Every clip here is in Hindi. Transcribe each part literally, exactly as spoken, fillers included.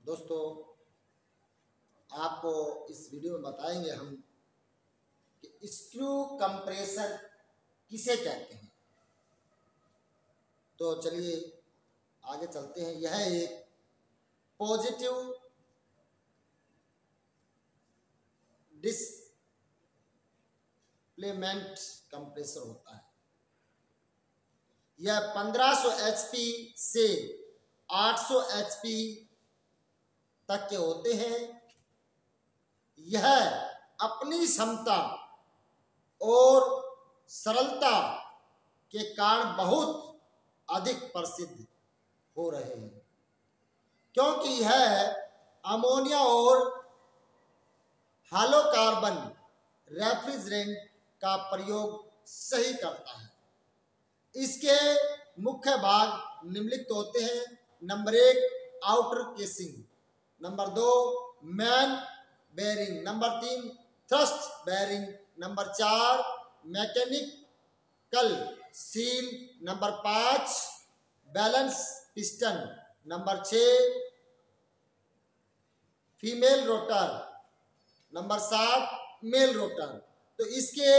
दोस्तों, आपको इस वीडियो में बताएंगे हम कि स्क्रू कंप्रेसर किसे कहते हैं। तो चलिए आगे चलते हैं। यह एक पॉजिटिव डिस्प्लेसमेंट कंप्रेसर होता है। यह पंद्रह सौ एच पी से आठ सौ एच पी तक के होते हैं। यह अपनी क्षमता और सरलता के कारण बहुत अधिक प्रसिद्ध हो रहे हैं, क्योंकि यह अमोनिया और हाइड्रोकार्बन रेफ्रिजरेंट का प्रयोग सही करता है। इसके मुख्य भाग निम्नलिखित होते हैं। नंबर एक, आउटर केसिंग। नंबर दो, मैन बेरिंग। नंबर तीन, थ्रस्ट बेरिंग। नंबर चार, मैकेनिकल सील। नंबर पाँच, बैलेंस पिस्टन। नंबर छः, फीमेल रोटर। नंबर सात, मेल रोटर। तो इसके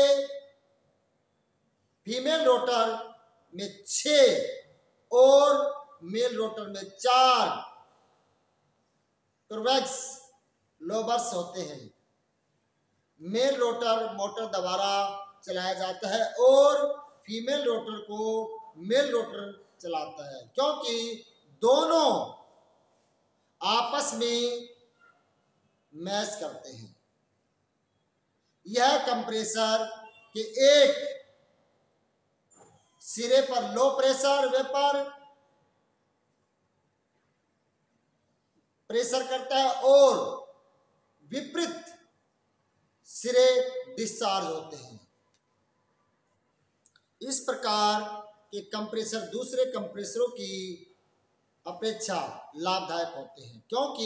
फीमेल रोटर में छः और मेल रोटर में चार कॉन्वेक्स लोबर्स होते हैं। मेल रोटर मोटर द्वारा चलाया जाता है और फीमेल रोटर को मेल रोटर चलाता है, क्योंकि दोनों आपस में मैच करते हैं। यह कंप्रेसर के एक सिरे पर लो प्रेशर वेपर प्रेशर करता है और विपरीत सिरे डिस्चार्ज होते हैं। इस प्रकार के कंप्रेसर दूसरे कंप्रेसरों की अपेक्षा लाभदायक होते हैं, क्योंकि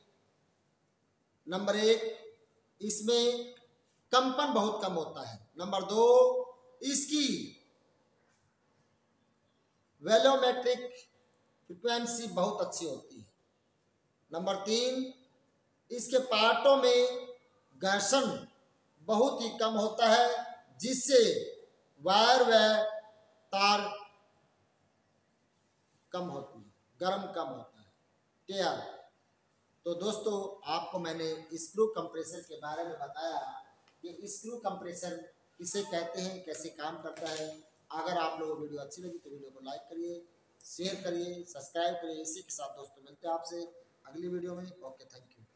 नंबर एक, इसमें कंपन बहुत कम होता है। नंबर दो, इसकी वैल्यूमेट्रिक फ्रीक्वेंसी बहुत अच्छी होती है। नंबर तीन, इसके पार्टों में घर्षण बहुत ही कम होता है, जिससे वायर व तार कम होती है, गर्म कम होता है। टेयर। तो दोस्तों, आपको मैंने स्क्रू कंप्रेसर के बारे में बताया कि स्क्रू कंप्रेसर किसे कहते हैं, कैसे काम करता है। अगर आप लोगों को वीडियो अच्छी लगी तो वीडियो को लाइक करिए, शेयर करिए, सब्सक्राइब करिए। इसी के साथ दोस्तों मिलते हैं आपसे अगली वीडियो में। Okay, thank you.